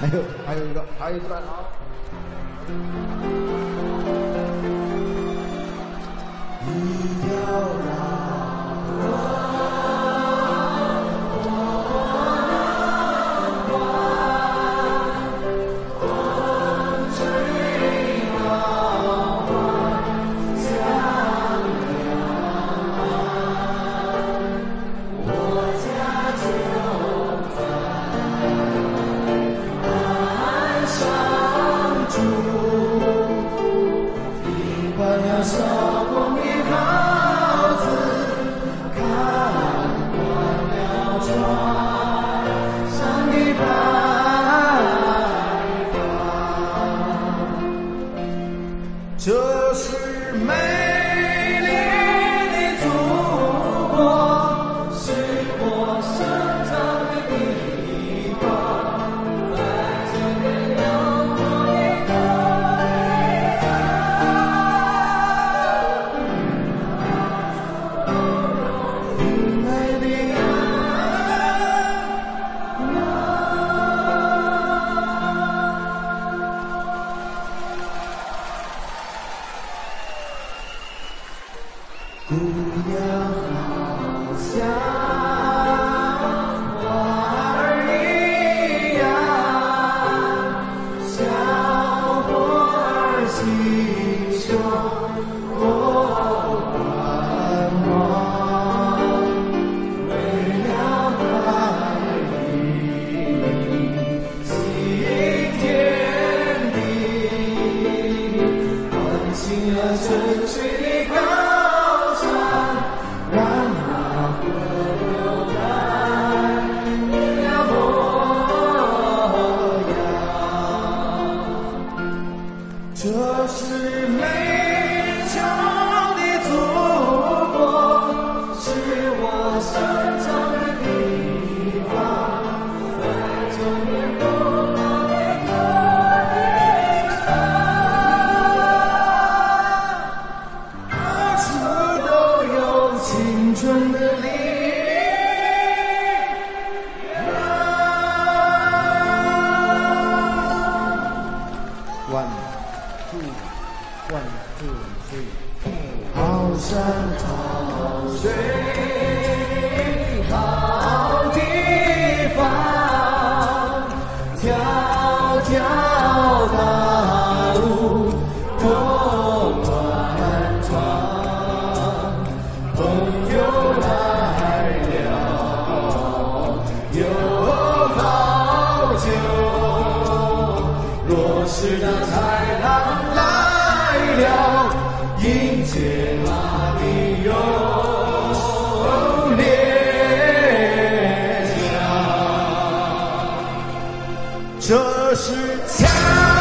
还有一段啊。一条浪。 小光的号子看惯了船上的白帆，这是美丽的祖国，是我生长的地方，在这片辽阔的国姑娘好像花儿一样，小伙儿心胸多宽广，为了爱你尽天地，唤醒了沉睡的高。 让那河流改变了模样，这是美丽的祖国，是我生长的地方，在这片古老的国上，到处都有青春的力量。One, two, three。好山好水好地方，条条大路多宽敞。 朋友来了，有好酒。若是那豺狼来了，迎接那里有烈枪。这是枪。